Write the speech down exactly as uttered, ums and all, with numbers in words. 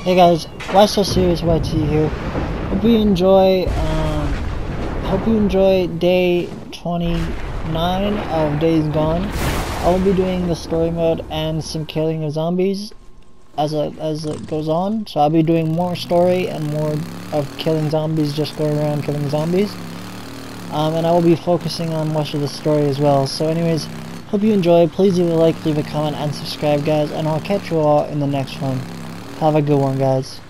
Hey guys, Why So Serious Y T here. Hope you enjoy, um, hope you enjoy day twenty-nine of Days Gone. I will be doing the story mode and some killing of zombies as it, as it goes on. So I'll be doing more story and more of killing zombies, just going around killing zombies. Um, and I will be focusing on much of the story as well. So anyways, hope you enjoy. Please leave a like, leave a comment, and subscribe guys, and I'll catch you all in the next one. Have a good one, guys.